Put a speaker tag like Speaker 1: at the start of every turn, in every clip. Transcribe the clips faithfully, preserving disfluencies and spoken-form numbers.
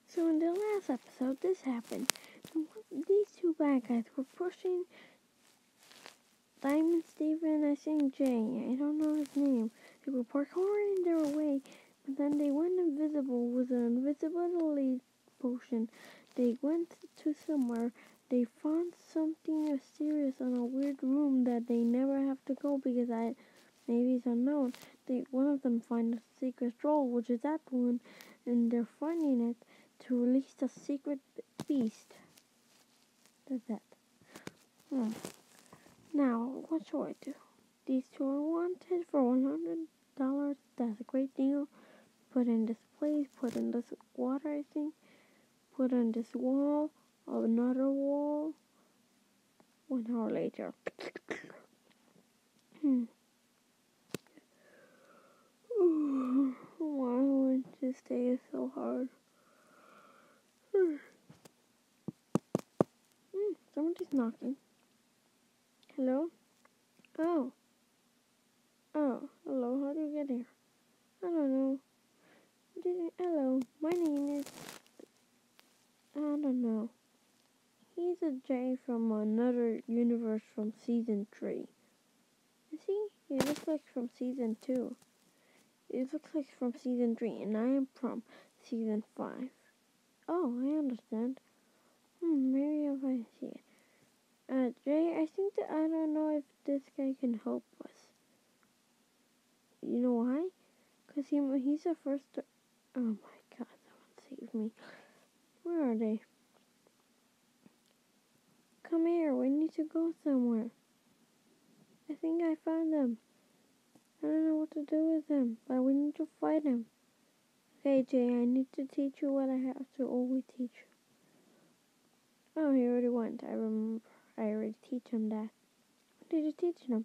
Speaker 1: So in the last episode, this happened. These two bad guys were pushing Diamond, Steven, I think Jay, I don't know his name. They were parkouring their way, but then they went invisible with an invisibility potion. They went to somewhere. They found something mysterious in a weird room that they never have to go because I maybe it's unknown. They one of them find a secret scroll, which is that one, and they're finding it to release the secret beast. That's that. Hmm. Now, what should I do? These two are wanted for one hundred dollars. That's a great deal. Put in this place, put in this water, I think. Put in this wall, another wall. One hour later. hmm. Why would this day so hard? hmm, somebody's knocking. Hello? Oh. Oh, hello, how do you get here? I don't know. Did hello, my name is... I don't know. He's a Jay from another universe from season three. Is he? He looks like from season two. It looks like from season three, and I am from season five. Oh, I understand. Hmm, maybe if I see it. Uh, Jay, I think that I don't know if this guy can help us. You know why? Because he, he's the first... To, oh my god, someone save me. Where are they? Come here, we need to go somewhere. I think I found them. I don't know what to do with them, but we need to fight him. Okay, Jay, I need to teach you what I have to always teach you. Oh, he already went. I remember. I already teach him that. What did you teach him?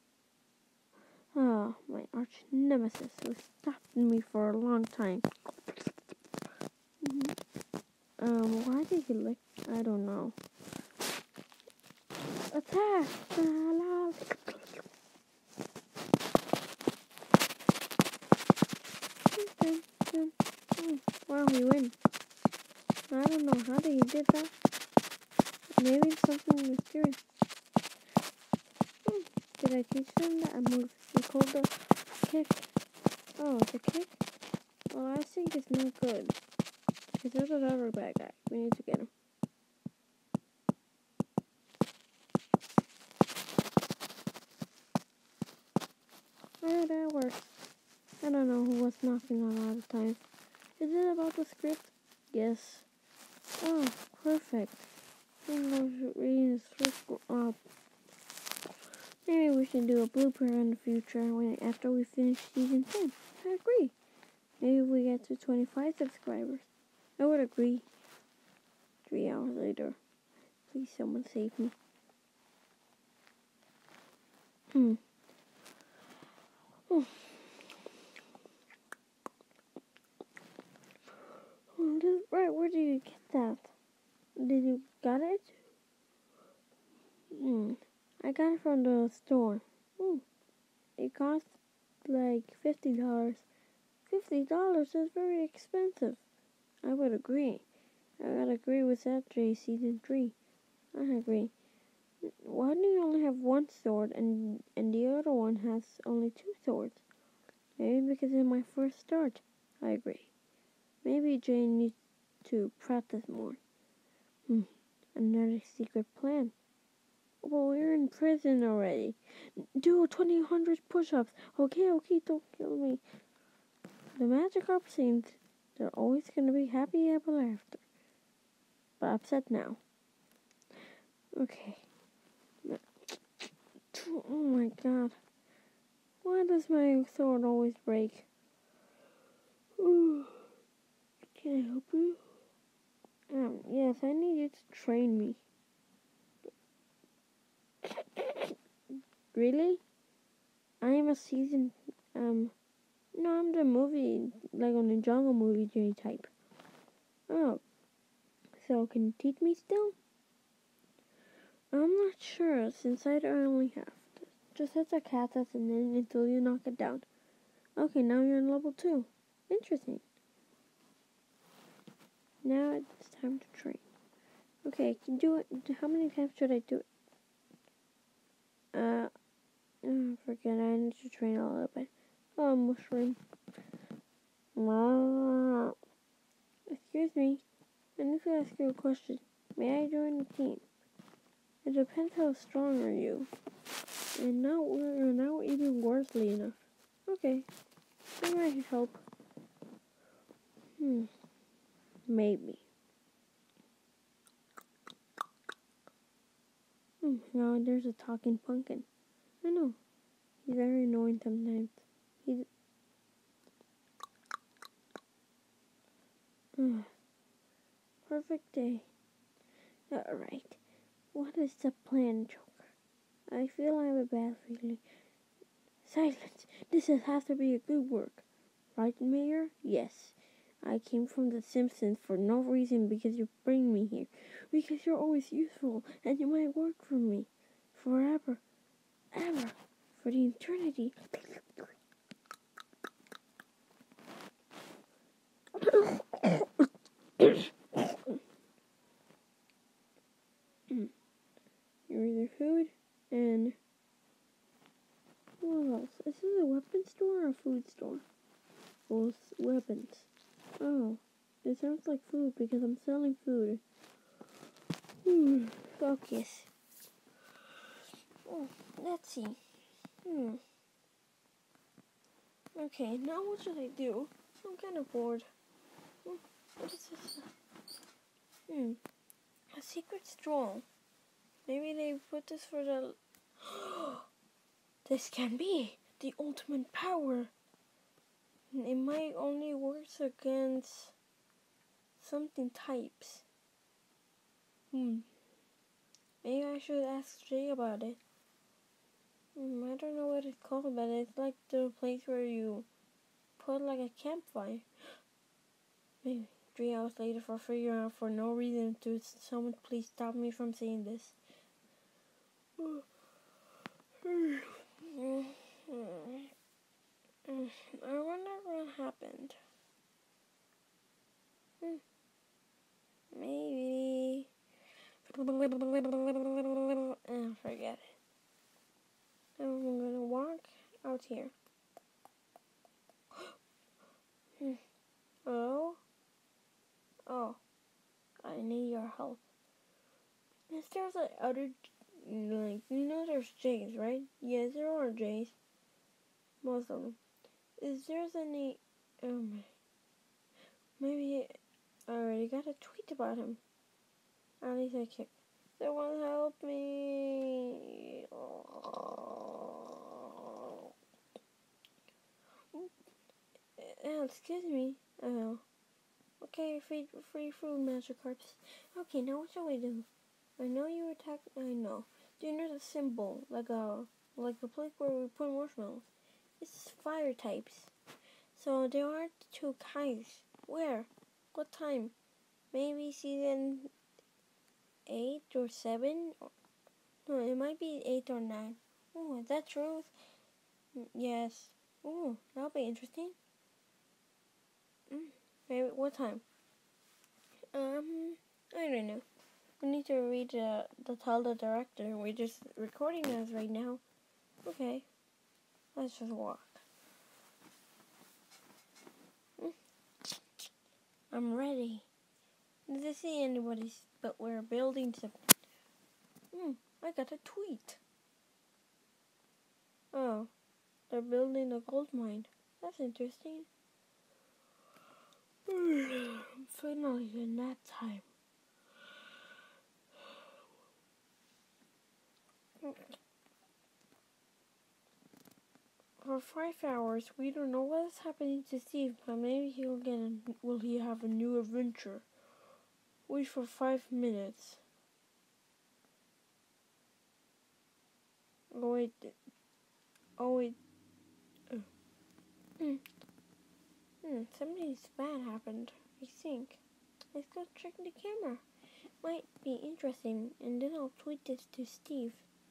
Speaker 1: Oh, my arch nemesis who stopped me for a long time. Mm-hmm. Um, why did he lick? I don't know. Attack! Wow, he win. I don't know how did he did that. Maybe it's something mysterious. Hmm. Did I teach them that move? We called the kick. Oh, the kick? Oh, I think it's not good. Because there's another bad guy. We need to get him. Oh, that works. I don't know who was knocking a lot of times. Is it about the script? Yes. Oh, perfect. I'm going to read the script up. Maybe we should do a blooper in the future when after we finish season ten. I agree. Maybe we get to twenty-five subscribers. I would agree. Three hours later. Please someone save me. Hmm. Oh. Oh, right, where did you get that? Did you got it? Hmm. I got it from the store. Hmm. It cost like fifty dollars. Fifty dollars is very expensive. I would agree. I would agree with that, Jay, season three. I agree. Why do you only have one sword and and the other one has only two swords? Maybe because it's my first start. I agree. Maybe Jay needs to practice more. Hmm. Another secret plan. Well, we're in prison already. Do twenty hundred push-ups. Okay, okay, don't kill me. The Magikarp seems they're always going to be happy ever after. But upset now. Okay. Oh my god. Why does my sword always break? Ooh. Can I help you? Um, yes, I need you to train me. Really? I am a seasoned, um, no, I'm the movie, like on the jungle movie J type. Oh, so can you teach me still? I'm not sure, since I only have to. Just hit the cactus and then until you knock it down. Okay, now you're in level two. Interesting. Now it's time to train. Okay, I can do it. How many times should I do it? Uh, oh, forget it. I need to train a little bit. Oh, mushroom. Excuse me. I need to ask you a question. May I join the team? It depends how strong are you. And now we're now even worsley enough. Okay. Maybe I can help. Hmm. Maybe. Hmm. Now there's a talking pumpkin. I know. He's very annoying sometimes. He's... Uh, perfect day. Alright. What is the plan, Joker? I feel I have a bad feeling. Silence! This has to be a good work. Right, Mayor? Yes. I came from The Simpsons for no reason because you bring me here. Because you're always useful and you might work for me. Forever. Ever. For the eternity. You're either food and... What else? Is this a weapon store or a food store? Well, weapons. Oh, it sounds like food because I'm selling food. Hmm, focus. Oh, let's see. Hmm. Okay, now what should I do? I'm kind of bored. Hmm, what is this? Hmm. A secret stroll. Maybe they put this for the... This can be the ultimate power. It might only work against something types. Hmm. Maybe I should ask Jay about it. Hmm, I don't know what it's called, but it's like the place where you put like a campfire. Maybe three hours later for figuring out for no reason to someone please stop me from saying this. I wonder what happened. Hmm. Maybe. Oh, forget it. I'm gonna walk out here. Hello? Oh, I need your help. Is there like other, like, you know there's Jays, right? Yes, there are Jays. Most of them. Is there any, um, maybe I already got a tweet about him. At least I kick. Someone help me. Oh. Oh, excuse me. Oh. Okay, free, free food, Magikarps. Okay, now what shall we do? I know you attack. I know. Do you know the symbol? Like a, like a place where we put marshmallows. It's fire types. So there are two kinds. Where? What time? Maybe season eight or seven? No, it might be eight or nine. Oh, is that true? Yes. Oh, that'll be interesting. Mm, maybe what time? Um, I don't know. We need to read uh, the tell the director. We're just recording this right now. Okay, let's just walk. Mm. I'm ready. Did see anybody's? But we're building something. Hmm, I got a tweet. Oh, they're building a gold mine. That's interesting. Finally, in that time. For five hours, we don't know what is happening to Steve, but maybe he'll get a, will he have a new adventure. Wait for five minutes. Oh wait. Oh wait. Oh. Hmm. Hmm. Something bad happened. I think. Let's go check the camera. Might be interesting, and then I'll tweet this to Steve.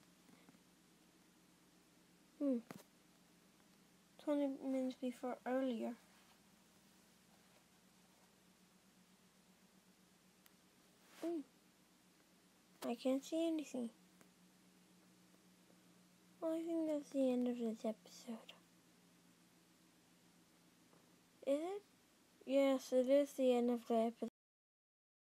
Speaker 1: Hmm. Twenty minutes before earlier. Mm. I can't see anything. Well, I think that's the end of this episode. Is it? Yes, it is the end of the episode.